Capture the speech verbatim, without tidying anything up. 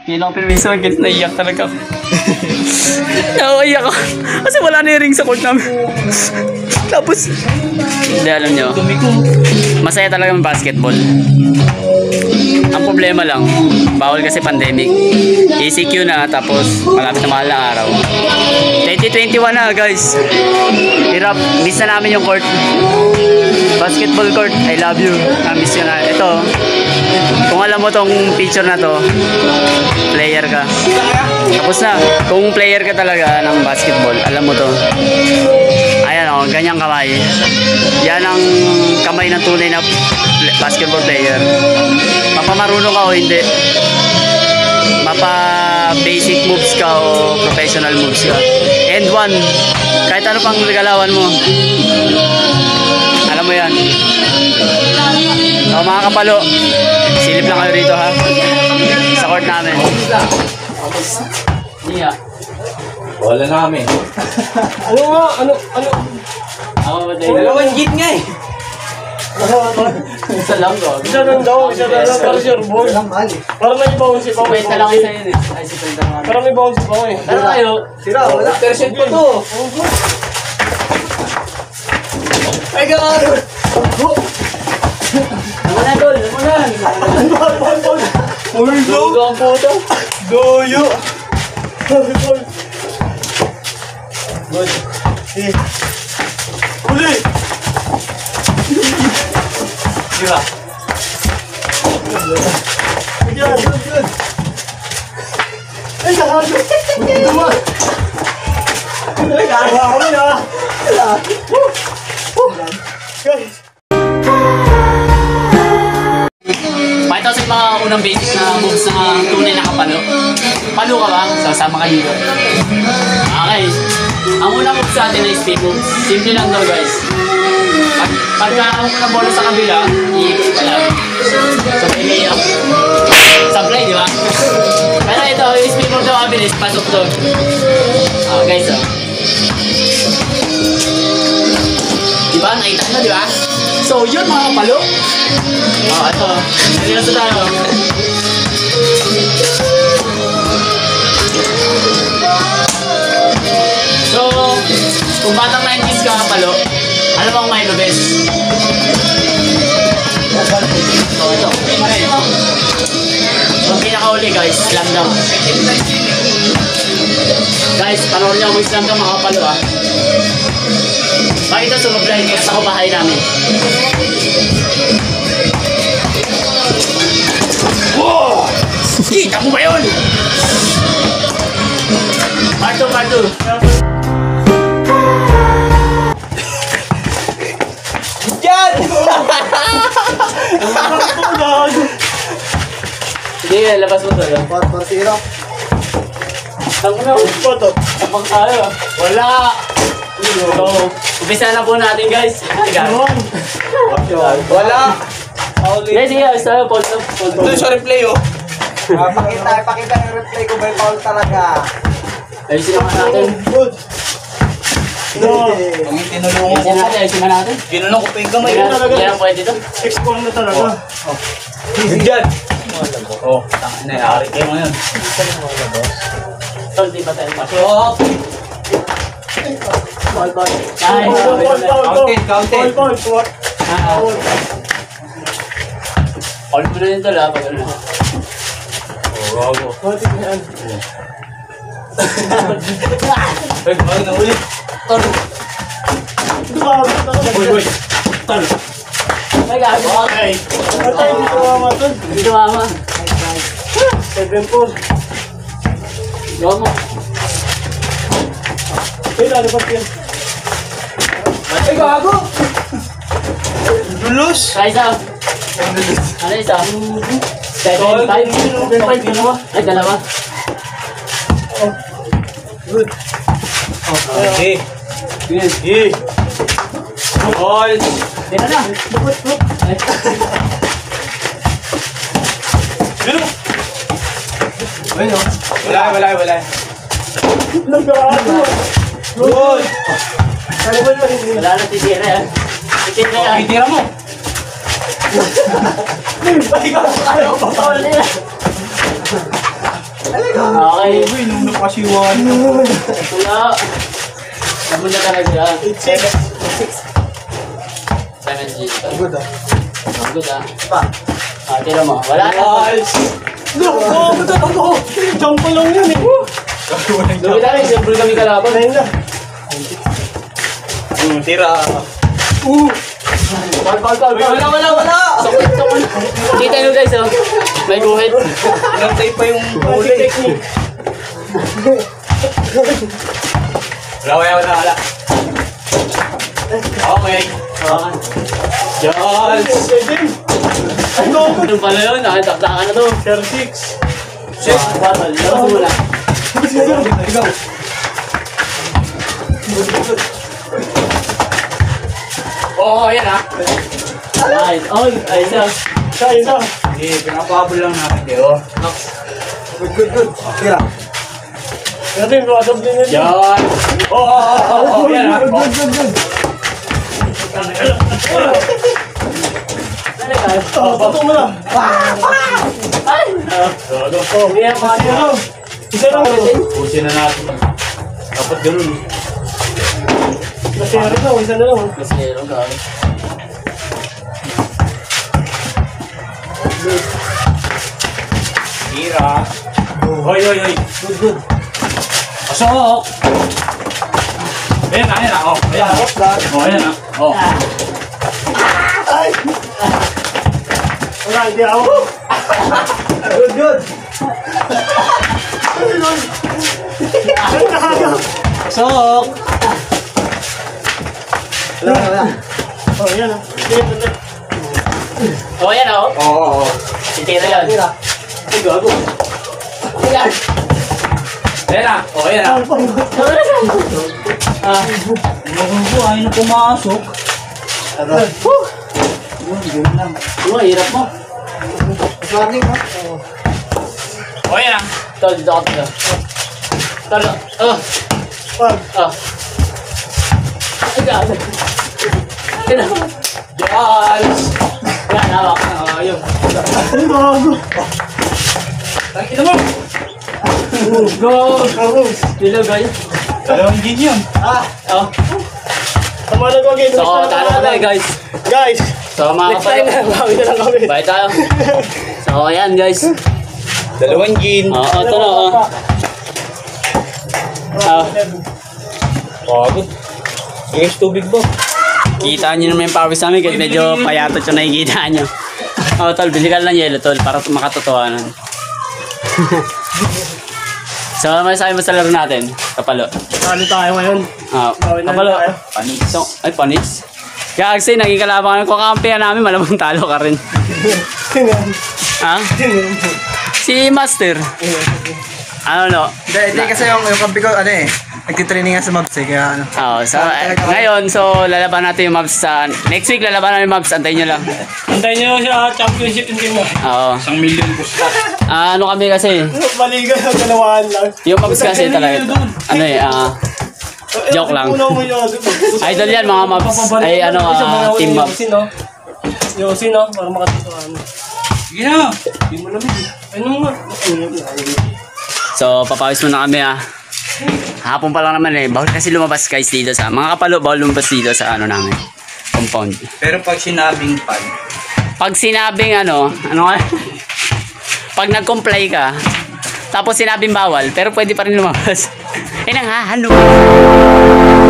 Hindi lang pinimisa lang, guys. Naiyak talaga ako. Naiyak ako. Kasi wala na yung ring sa court namin. Tapos, hindi alam nyo, masaya talaga yung basketball. Ang problema lang, bawal kasi pandemic. E C Q na, tapos malapit na mahal na araw. twenty twenty-one na, guys. Hirap, miss na namin yung court. Basketball court, I love you. Na-miss yun na. Ito, kung alam mo tong picture na to, player ka. Tapos na, kung player ka talaga ng basketball, alam mo to. Ayan o, ganyang kamay. Yan ang kamay ng tunay na basketball player. Mapamarunong ka o hindi. Mapa basic moves ka o professional moves ka. And one, kahit ano pang galawan mo, alam mo yan. So mga kapalo, silip lang kayo rito ha, sa court namin. Niya. Wala namin. Ano nga? Ano? Ano? Ako ba tayo? Dalawang git nga eh. Isa lang ko. Isa lang daw, isa lang lang. Para sure ball. Para may bounce si Pao. Kwenta lang isa yun eh. Ay, si Kwenta lang. Para may bounce si Pao eh. Pero tayo. Sira, wala. Percent pa to. Ay, gano'n. Ano na tol? Ano na? Uy, Dugo ang puto. Doyo. Ball. Good. Eh. Uli. Sira. Yan, good, good. Ay, kahalo. Duma. Ay, kahalo na. Guys. Pakita ko sa mga unang basic na moves na tunay na kapalo. Palo ka ba? Sasama kayo dito. Okay. Ang unang move sa atin ay speed moves. Simple lang daw guys. Pag pagkakamok mo ng bola sa kabila, iikot ka lang. So may layup. Supply, di ba? Pero ito, yung speed move daw mabilis, pasok doon. Oh, guys, oh. Diba? Nakita nyo, diba? So, yun mga kapalo. Oh, ito. Nagiging sa tayo. So, kung batang nineties ka kapalo, alam mo kung may lubes? So, ito. So, ang pinakauli guys, slam dunk. Guys, panoorin niyo ako yung slam dunk mga kapalo ah. Bakit ito sumablahin ko sa bahay namin? Wow! Kita mo ba yun? Part two, part two. Yan! Sige, labas mo to. Para sira. Ang ano? Photo. Kapag tayo. Wala! So, umpisa na po natin guys. Wala. Guys, sige, ayos tayo. Pause up. Ito yung sa replay oh. Ah, pakita, pakita yung replay ko may foul talaga. Ayusin naman natin. Good. No. Ang tinulungan Ayusin natin, ayusin na natin. Ginulong ko pa yung kamay. Yan ang pwede dito. Export na talaga. Diyan. Oh, tangin na, yari kayo ngayon. Tol, di ba tayo pasok? Oh, Ball, ball. Ball, Ay, ball, ball, ball. Counted, counted. Ball, ball, ball. Ah, all mo na yun tol ha, pag ano. Oh, gago. Ball, tignan. Ay, ay, naulit. Tol. Tumawag na ako. Uy, uy. Tol. Ay, gago. Okay. Patay, hindi tumama tol. Hindi tumama. Seven four. Gawa mo. Ay, lalabas yan. Ay, gago. Dulos. Try isa. Ano isa? Seven, five. Seven, five. Dalawa. Ay, dalawa. Good. Okay. Yes. Eh. Ball. Dito na. Bukot, bukot. Ay. Dilo. Ayun oh. Wala, wala, wala. Nagkaano. Good. Ano ba yun? Wala na titira yan. Titira yan. Titira mo. Ay, gago. Ayaw pa. Bawal nila. Okay. Uy, nung napasiwan. Wala. Ano na talaga siya? eight six. seven G. Good ah. Good ah. Pa. Ah, tira mo. Wala na. Nice. No, oh, ba't ako? Jump pa lang yun eh. Dumi na rin. Siyempre kami kalaban. Ayun na. Hmm, tira. Uh. Pal, pal, pal. Wala, wala, wala! Sakit, sakit. Kita nyo guys, oh. May guhit. Pinantay pa yung Huli technique. Wala, wala, wala, wala. Okay. Ah. Yes. Seven. Ano? Ano pala yun? Nakadakdakan na to. Sir six. Six. Battle. Labas mo muna. Ikaw. Oo, oh, yan ah. Nice. Oh, ayos ah. Isa, isa. Eh, pinapabol lang natin kayo. Good, good, good. Tira. Natin, wasap din yun. Yan. Oh, oh, oh, oh, yan ah. Good, good, good, good. Ano ka? Oh, bato mo na. Ay! Oh, Yan, mga ano? Isa lang. Pusin na natin. Dapat ganun. Masira na, isa na lang. Mas meron ka. Tira. Hoy, hoy, hoy. Good, good. Pasok! Ayan na, ayan na. Oh, ayan na. Oh, ayan na. Oh. Ay! Wala, hindi ako. Good, good. Ay, nakaga. Pasok! Wala, wala. Oh, yan ah. Sige, sige. Oh, yan oh. Oo, oo, oo. Titira yan. Tira. Ay, gago. Yan. Ayan na. Oh, ayan na. Ah. Ano po, ayaw na pumasok. Aray. Yun, ganun lang. Ano, hirap mo. Running ha? Oh, ayan na. Tol, dito ako dito. Tol, oh. Pag. Ah. Ay, gago. Yan ah. Yes! Yan, hawak. Ah, yun. Ay, bago. Tangina mo! Go! Ako. Dilo, guys. Dalawang gin yun. Ah. Oh. Tama na ko, guys. So, talo ko tayo, guys. Guys, So, mga next time kapalo. na, bawi na lang kami. Bye tayo. So, ayan, guys. Dalawang gin. Oo, oh, ito na, oh. Ah. Pagod. Yes, tubig ba? Kita nyo naman yung pawis namin kahit medyo payatot yung nakikita nyo. Oh, tol, bisikan lang yelo, tol, para makatotohanan. So, ano masasabi mo sa laro natin? Kapalo. Ano tayo ngayon? Ah, Bawin na kapalo. tayo. Panis. So, ay, panis. Kaya kasi, naging kalaban kami. Kung kampihan namin, malamang talo ka rin. Ha? Si Master. Ano, no? Hindi, hindi kasi yung, yung kampi ko, ano eh, nagtitraining nga sa Mabs eh, kaya ano. Oh, so, eh, ngayon, so, lalaban natin yung maps sa... Next week, lalaban natin yung maps. Antayin nyo lang. Antayin nyo siya, championship hindi mo. Oo. Isang million push na. Ah, ano kami kasi, Maliga ng dalawaan lang. yung maps kasi talaga. Ano eh, ah... Joke lang. Idol yan, mga maps. Ay, ano, ah, team maps. Yosin, no? Yosin, no? Para makatutuan. Sige na! Hindi mo lamig eh. Ano nga? So, papawis muna kami ah. Hapon pa lang naman eh. Bawal kasi lumabas guys dito sa... Mga kapalo, bawal lumabas dito sa ano namin. Compound. Pero pag sinabing pan, Pag sinabing ano, ano nga? Pag nag-comply ka, tapos sinabing bawal, pero pwede pa rin lumabas. Eh nang hahalo.